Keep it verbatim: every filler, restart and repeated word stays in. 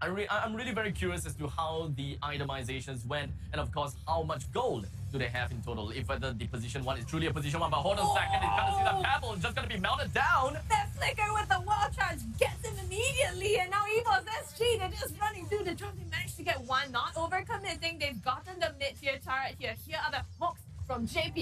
I'm, re I'm really very curious as to how the itemizations went, and of course, how much gold do they have in total, if whether the position one is truly a position one. But hold on a second, it's gonna see that pebble just gonna be melted down. That flicker with the wall charge gets him immediately, and now Evo's S G, they're just running through the drop. They managed to get one, not overcommitting. They've gotten the mid-tier turret here. Here are the hooks from J P.